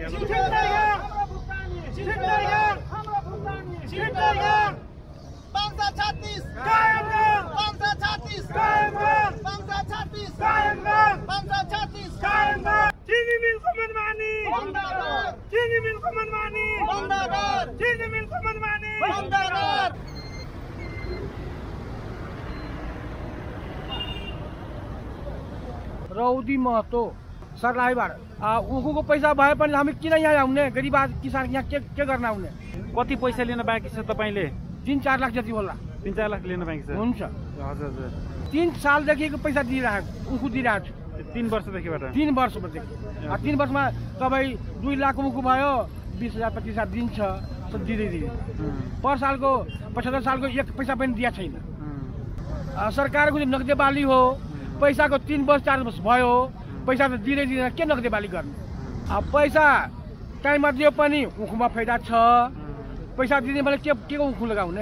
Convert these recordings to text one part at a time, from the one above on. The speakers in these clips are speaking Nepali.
रौदी महतो सरलाहीबाट उनको पैसा भए पनि हामी किन यहाँ आउने गरीब किसान यहाँ के गर्न आउने कति पैसा लिन बाँकी छ तपाईले 3-4 लाख जति होला 3-4 लाख लिन बाँकी छ हुन्छ हजुर हजुर 3 सालदेखिको पैसा दिइरहेको उनको दिइरहेको छु 3 वर्षदेखिबाट 3 वर्षदेखि 3 वर्षमा तपाईँ 2 लाख उनको भयो 20,000 25,000 दिन्छ दिँदै पर सालको 75 सालको एक पैसा पनि दिएको छैन सरकारको नगदे बाली हो पैसाको 3 वर्ष 4 वर्ष भयो पैसा त दिँदै दिँदैन के नगदे बाली गर्ने पैसा टाइममा दियो पनि उखुमा फाइदा छ पैसा दिने भने के उखु लगाउने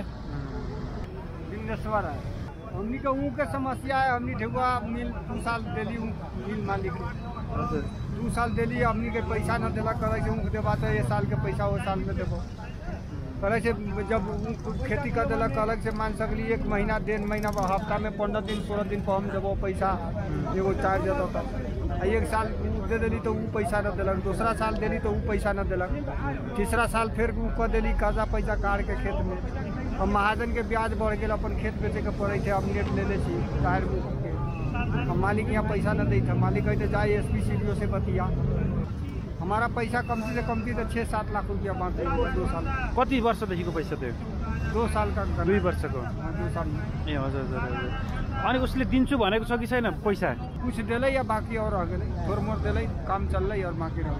हमनी का ऊँख के समस्या है। हमनी ठेकुआ मिल 2 साल दिली मिल मालिक 2 साल दिली हमनी के पैसा न दिला करे ऊँख देवा तो ये साल के पैसा वो साल में देबो करे से जब खेती कर दिला अलग से मान सकली 1 महीना 1.5 महीना हफ्ता में 15 दिन 16 दिन पर हम देबो पैसा एगो चार्ज देता था 1 साल दे दिली तो वो पैसा न दिलक दूसरा साल दिली तो वो पैसा न दिलक तीसरा साल फिर कर दिली कर्जा पैसा काट के खेत में अब महाजन के ब्याज बढ़ गए अपन खेत बेचे के पड़े थे अब नेट ले ले हम मालिक यहाँ पैसा न दी था मालिक कहते जाए एसपी सीडीओ से बतिया हमारा पैसा कमती से कमती तो 6-7 लाख रुपया बांटे 2 साल कति वर्षदेखिको पैसा थियो 2 साल का 2 वर्षको 2 साल ए हजुर हजुर अनि उसले दिन्छु भनेको छ कि छैन पैसा कुछ दिलै या बाकी और रह गए थोड़ मोड़ दिलै काम चल और बाकी रह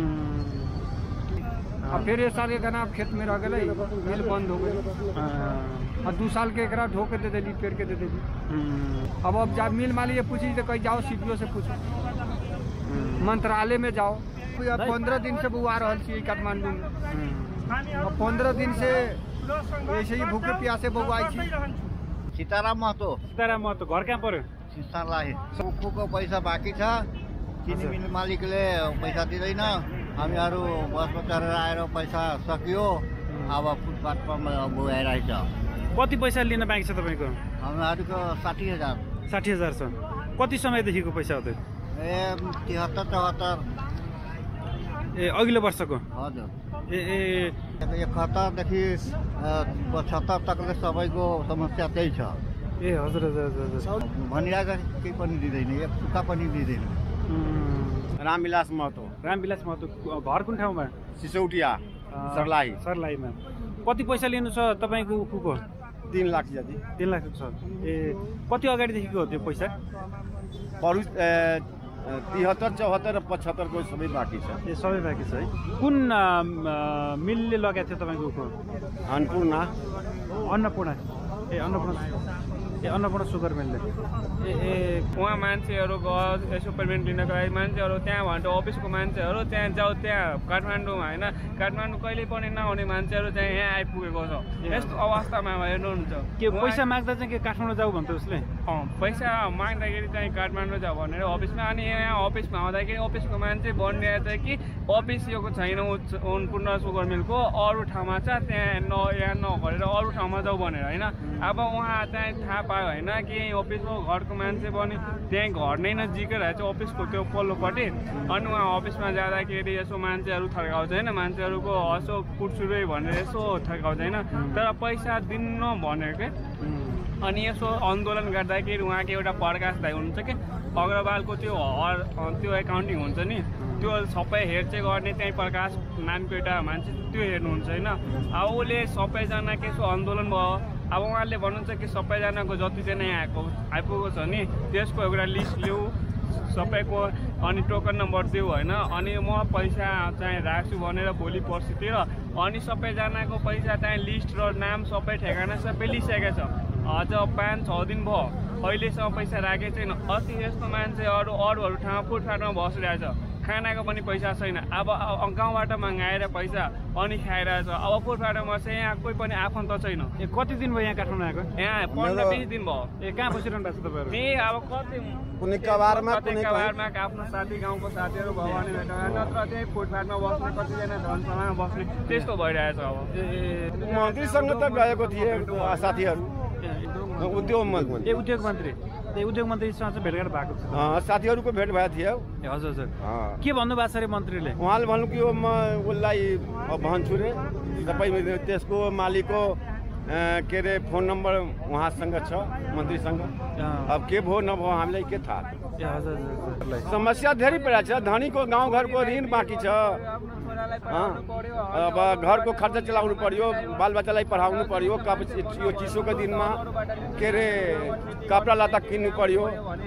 अब फिर ये साल के खेत में रह गए मिल बंद हो गई और 2 साल के एकरा ढो के दे दिली पेड़ के दे दिली अब जा मिल मालिक पूछी तो कहीं जाओ सीडीओ से पूछो मंत्रालय में जाओ 15 दिन से बुआ रहा छी काठमांडू में 15 दिन से ऐसे ही भूखे प्यासे बउआई छी सीताराम महतो घर कहाँ पर्यो सरलाही उखुको पैसा बाँकी छ चिनी मिल मालिकले पैसा दिँदैन हामीहरू बसमा चढेर आएर पैसा सकियो अब फुटपाथमा गइरहेछ कति पैसा लिन बाँकी छ तपाईँको हामीहरूको 60,000 छ कति समयदेखिको पैसा हो त ए 73-74 ए अघिल्लो वर्षको हजुर ए 71देखि 75 तकले सबैको समस्या त्यही छ ए हजुर हजुर भनिरहेको केही पनि दिँदैन एक सुक्खा पनि दिँदैन रामविलास महतो घर कुन ठाउँमा सिसौटिया सर्लाहीमा कति पैसा लिनु छ तपाईँको उखुको 3 लाख जति 3 लाख छ ए कति अगाडिदेखिको हो त्यो पैसा 73-74 र 75 को सबै बाँकी छ ए सबै बाँकी छ है कुन मिलले लगाएको थियो तपाईँको उखु अन्नपूर्ण सुगर मिलले उहाँ मान्छेहरू गयो यसो पेमेन्ट लिनको लागि मान्छेहरू त्यहाँ भन्दा अफिसको मान्छेहरू त्यहाँ जाऊ त्यहाँ काठमाडौँमा होइन काठमाडौँ कहिले पनि नआउने मान्छेहरू चाहिँ यहाँ आइपुगेको छ यस्तो अवस्थामा हेर्नुहुन्छ के पैसा माग्दा चाहिँ के काठमाडौँ जाऊ भन्छ उसले पैसा माग्दाखेरि चाहिँ काठमाडौँ जाऊ भनेर अफिसमा अनि यहाँ अफिसमा आउँदाखेरि अफिसको मान्छे भनिरहेको छ कि अफिस यो छैन अन्नपूर्ण सुगर मिलको अरू ठाउँमा छ त्यहाँ यहाँ नगरेर अरू ठाउँमा जाऊ भनेर होइन अब उहाँ चाहिँ थाहा पायो होइन कि अफिसको घरको मान्छे पनि त्यहीँ घर नै नजिकै रहेछ अफिसको त्यो पल्लोपट्टि अनि उहाँ अफिसमा जाँदाखेरि यसो मान्छेहरू थर्काउँछ होइन मान्छेहरूको यसो कुटसुरै भनेर यसो थर्काउँछ होइन तर पैसा दिन्न भनेको अनि यसो आन्दोलन गर्दाखेरि उहाँको एउटा प्रकाश दाइ हुनुहुन्छ कि अग्रवालको त्यो एकाउन्टिङ हुन्छ नि त्यो सबै हेरचेक गर्ने त्यहीँ प्रकाश नामको एउटा मान्छे त्यो हेर्नुहुन्छ होइन अब उसले सबैजना यसो आन्दोलन भयो अब उहाँले भन्नुहुन्छ कि सबैजनाको जति चाहिँ यहाँ आइपुगेको छ नि त्यसको एउटा लिस्ट ल्याऊ सबैको अनि टोकन नम्बर देऊ होइन अनि म पैसा चाहिँ राख्छु भनेर भोलि पर्सितिर अनि सबैजनाको पैसा चाहिँ लिस्ट र नाम सबै ठेगाना सबै लिइसकेको छ अझ 5-6 दिन भयो अहिलेसम्म पैसा राखेको छैन अस्ति यस्तो मान्छे अरू ठाउँमा फुटपाथमा बसिरहेछ खानाको पनि पैसा छैन। अब गाउँबाट मगाएर पैसा अनि खाइरहेछ। अब कोटबाटमा चाहिँ यहाँ कोही पनि आफन्त छैन। कति दिन भयो यहाँ काठमाडौँ आएको? यहाँ 15-20 दिन भयो। कहाँ बसिरहनु भएको छ तपाईँहरू? त्यही अब कति कुनै कबारमा आफ्नो साथी गाउँको साथीहरू भयो भने भेट नत्र त्यही फुटपाथमा बस्ने, कतिजना धनसभामा बस्ने, त्यस्तो भइरहेछ। अब मन्त्रीसँग त गएको थिए साथीहरू, उद्योग मन्त्री। उद्योग मन्त्री, त्यही उद्योग मन्त्रीसँग चाहिँ भेटघाट भएको छ? साथीहरूको भेट भएको थियो। हजुर हजुर। के भन्नुभएको छ अरे मन्त्रीले? उहाँले भन्नु कि म उसलाई भन्छु रे, सबै त्यसको मालिकको के अरे फोन नम्बर उहाँसँग छ, मन्त्रीसँग। अब के भयो नभयो हामीलाई के थाहा। समस्या धेरै परेको छ। धनीको गाउँघरको ऋण बाँकी छ। अब घरको खर्च चलाउनु पर्यो, बालबच्चालाई पढाउनु पर्यो, यो चिसोको दिनमा के अरे कपडा लत्ता किन्नु पर्यो।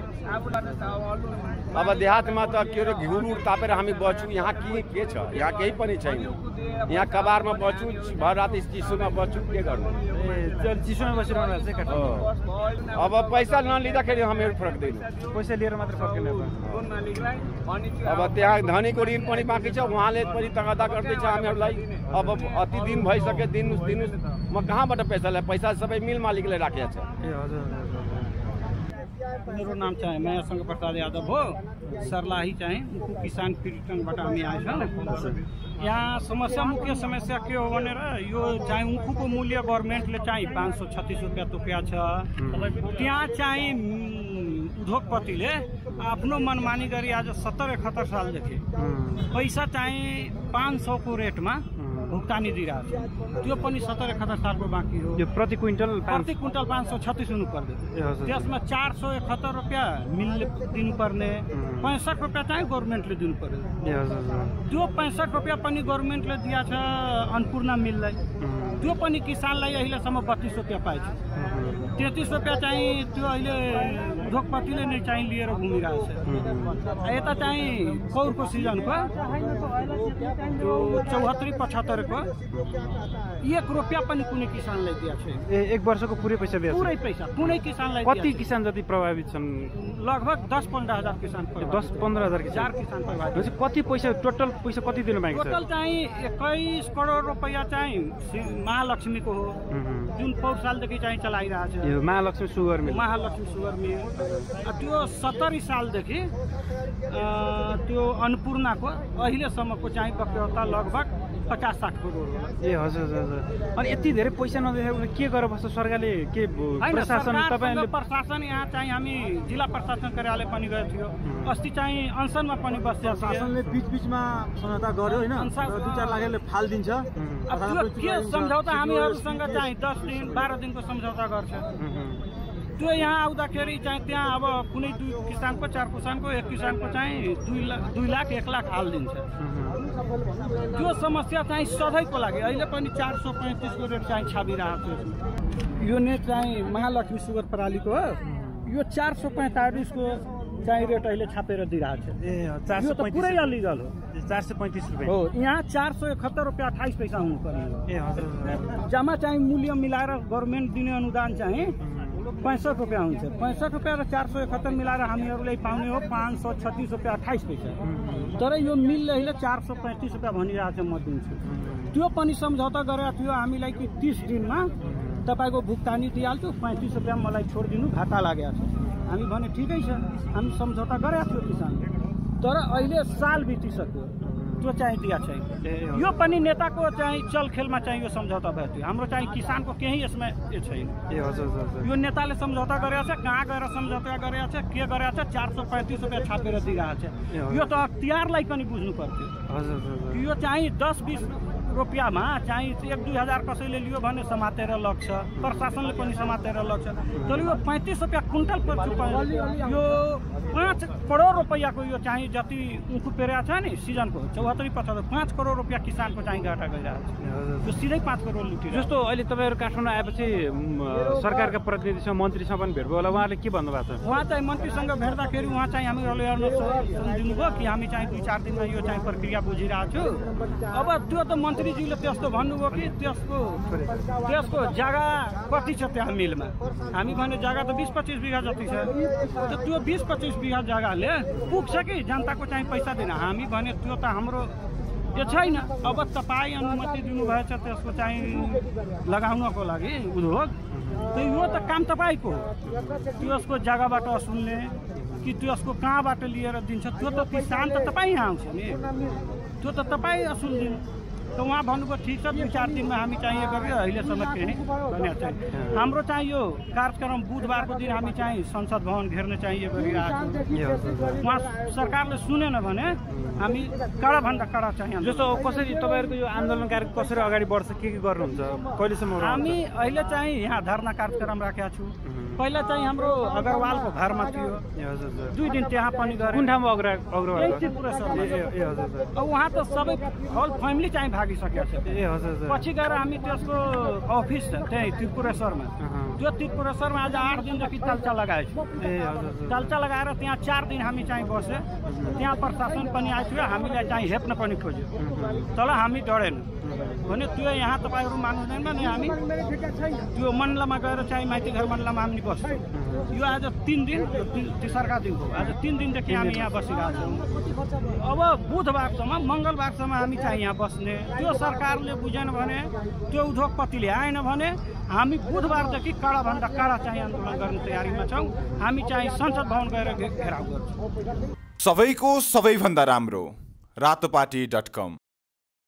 अब देहातमा त के अरे घिउ तापेर हामी बस्छौँ। यहाँ के छ? यहाँ केही पनि छैन। यहाँ कबारमा बस्छौँ, भर रात चिसोमा बस्छौँ, के गर्नु? चिसोमा बसिरहनु भएको छ? अब पैसा नलिँदाखेरि हामीहरू फर्क्दैनौँ। पैसा लिएर मात्र फर्किनु। अब त्यहाँ धनीको ऋण पनि बाँकी छ, उहाँले पनि तगादा गर्दैछ हामीहरूलाई। अब अति दिन भइसक्यो, दिनुहोस्। म कहाँबाट पैसा ल्याएँ? पैसा सबै मिल मालिकले राखेको छ। मेरो नाम चाहिँ माया शङ्कर प्रसाद यादव हो। सर्लाही चाहिँ किसान क्रिएटनबाट हामी आएछौँ। यहाँ समस्या, मुख्य समस्या के हो भनेर यो चाहिँ उखुको मूल्य गभर्मेन्टले चाहिँ 536 रुपियाँ तोकेको छ। त्यहाँ चाहिँ उद्योगपतिले आफ्नो मनमानी गरी आज 70-71 सालदेखि पैसा चाहिँ 500 को रेटमा भुक्तानी दिइरहेको छ। त्यो पनि 70-71 सालको बाँकी हो। यो प्रति क्विन्टल 536 हुनु पर्ने। त्यसमा 471 रुपियाँ मिलले दिनुपर्ने, 65 रुपियाँ चाहिँ गभर्मेन्टले दिनु पर्यो। त्यो 65 रुपियाँ पनि गभर्मेन्टले दिएको छ अन्नपूर्ण मिललाई। त्यो पनि किसानलाई अहिलेसम्म 32 रुपियाँ पाएछ। 33 रुपियाँ चाहिँ त्यो अहिले उद्योगपतिले नै चाहिँ लिएर घुमिरहेको छ। यता चाहिँ कौरको सिजनको त्यो 74-75 को 1 रुपियाँ पनि कुनै किसानलाई दिएको छैन। एक वर्षको पुरै पैसा दिएको? पुरै पैसा कुनै किसानलाई। कति किसान जति प्रभावित छन्? लगभग 10-15 हजार किसान। 10-15 हजार किसान प्रभावित। कति पैसा टोटल पैसा कति दिनु बाँकी छ? टोटल चाहिँ 21 करोड रुपियाँ चाहिँ महालक्ष्मीको हो, जुन पौर सालदेखि चाहिँ चलाइरहेको छ। यो Mahalaxmi sugar mill. Mahalaxmi sugar mill. त्यो 70 सालदेखि त्यो अन्नपूर्णको अहिलेसम्मको चाहिँ बक्यौता लगभग 50-60 करोड हो। हजुर हजुर। अनि यति धेरै पैसा नदिएर के गरेर बस्छ सरकारले? के प्रशासन तपाईँले? प्रशासन यहाँ चाहिँ हामी जिल्ला प्रशासन कार्यालय पनि गएको थियो। अस्ति चाहिँ अनसनमा पनि बस्यो। शासनले बीचमा सम्झौता गर्यो होइन, 2-4 लाखले फाल दिन्छ। के सम्झौता हामीहरूसँग चाहिँ 10 दिन 12 दिनको सम्झौता गर्छ। त्यो यहाँ आउँदाखेरि चाहिँ त्यहाँ अब कुनै 2 किसानको 4 किसानको 1 किसानको चाहिँ 2 लाख 1 लाख हालिदिन्छ। त्यो समस्या चाहिँ सधैँको लागि अहिले पनि 435 को रेट चाहिँ छापिरहेको छ। यो नेट चाहिँ महालक्ष्मी सुगर प्रणालीको हो। यो 445 को चाहिँ रेट अहिले छापेर दिइरहेको छ। 435 पुरै अलिगल हो। 435 रुपियाँ हो। यहाँ 471 रुपियाँ 28 पैसा हुनुपर्ने हो। जम्मा चाहिँ मूल्य मिलाएर गभर्मेन्ट दिने अनुदान चाहिँ 65 रुपियाँ हुन्छ। 65 रुपियाँ र 471 मिलाएर हामीहरूले पाउने हो 536 रुपियाँ 28 पैसा। तर यो मिलले अहिले 435 रुपियाँ भनिरहेको छ म दिन्छु। त्यो पनि सम्झौता गरेको थियो हामीलाई कि 30 दिनमा तपाईँको भुक्तानी दिइहाल्छु, 35 रुपियाँ मलाई छोडिदिनु, घाटा लागेको छ। हामी भने ठिकै छ, हामी सम्झौता गरेका थियो किसानले। तर अहिले साल बितिसक्यो, त्यो चाहिँ दिया छैन। यो पनि नेताको चाहिँ चलखेलमा चाहिँ यो सम्झौता भएको थियो। हाम्रो चाहिँ किसानको केही यसमा छैन। यो नेताले सम्झौता गरेको छ, कहाँ गएर सम्झौता गरेको छ, के गरेको छ, 435 रुपियाँ छापेर दिइरहेको छ। यो त अख्तियारलाई पनि बुझ्नु पर्थ्यो। यो चाहिँ 10-20 रुपियाँमा चाहिँ 1-2 हजार कसैले लियो भने समातेर लग्छ, प्रशासनले पनि समातेर लग्छ। तर यो 35 रुपियाँ कुन्टल यो 5 करोड रुपियाँको यो चाहिँ जति उखु पेरेको छ नि सिजनको 74-75 5 करोड रुपियाँ किसानको चाहिँ घाटा गइरहेको छ। यो सिधै 5 करोड लुट्यो। जस्तो अहिले तपाईँहरू काठमाडौँ आएपछि सरकारका प्रतिनिधिसँग मन्त्रीसँग पनि भेट भयो होला, उहाँले के भन्नुभएको छ? उहाँ चाहिँ मन्त्रीसँग भेट्दाखेरि उहाँ चाहिँ हामीहरूले सम्झिनुभयो कि हामी चाहिँ 2-4 दिनमा यो चाहिँ प्रक्रिया बुझिरहेको छु। अब त्यो त मन्त्री मन्त्रीज्यूले त्यस्तो भन्नुभयो कि त्यसको जग्गा कति छ त्यहाँ मिलमा। हामी भने जग्गा त 20-25 बिघा जति छ। त्यो 20-25 बिघा जग्गाले पुग्छ कि जनताको चाहिँ पैसा दिन। हामी भने त्यो त हाम्रो यो छैन। अब तपाईँ अनुमति दिनुभएछ त्यसको चाहिँ लगाउनको लागि उद्योग, यो त काम तपाईँको हो। त्यसको जग्गाबाट असुल्ने कि त्यसको कहाँबाट लिएर दिन्छ त्यो त किसान त तपाईँ आउँछ नि, त्यो त तपाईँ असुल दिनु। त उहाँ भन्नुभयो ठिक छ 2-4 दिनमा हामी चाहिँ यो गरेर अहिलेसम्म केही भनेको छैन। हाम्रो चाहिँ यो कार्यक्रम बुधबारको दिन हामी चाहिँ संसद भवन घेर्ने चाहिँ यो गरिरहेको छौँ। उहाँ सरकारले सुनेन भने हामी कडाभन्दा कडा चाहिँ जस्तो कसरी तपाईँहरूको यो आन्दोलनकारी कसरी अगाडि बढ्छ, के गर्नुहुन्छ, कहिलेसम्म? हामी अहिले चाहिँ यहाँ धरना कार्यक्रम राखेका छौँ। पहिला चाहिँ हाम्रो अग्रवालको घरमा थियो, 2 दिन त्यहाँ पनि गरे। कुन ठाउँमा अग्रवाल? अब उहाँ त सबै होल फ्यामिली चाहिँ भागिसकेको छ। पछि गएर हामी त्यसको अफिस छ त्यही त्रिपुरेश्वरमा, त्यो त्रिपुरेश्वरमा आज 8 दिनदेखि तल्चा लगाएछ। तल्चा लगाएर त्यहाँ 4 दिन हामी चाहिँ बसे। त्यहाँ प्रशासन पनि आइथ्यो, हामीलाई चाहिँ हेप्न पनि खोज्यो, तर हामी डरेन भने त्यो यहाँ तपाईँहरू मान्नुहुँदैन भने हामी त्यो मण्डलमा गएर चाहिँ माइती घर मण्डलमा हामी बस्छौँ। यो आज 3 दिन, तेस्रोका दिन हो। आज 3 दिनदेखि हामी यहाँ बसिरहेको छौँ। अब बुधबारसम्म मङ्गलबारसम्म हामी चाहिँ यहाँ बस्ने। त्यो सरकारले बुझेन भने, त्यो उद्योगपतिले आएन भने हामी बुधबारदेखि कडाभन्दा कडा चाहिँ आन्दोलन गर्ने तयारीमा छौँ। हामी चाहिँ संसद भवन गएर घेराउ गर्छौँ। सबैको सबैभन्दा राम्रो रातोपाटी.com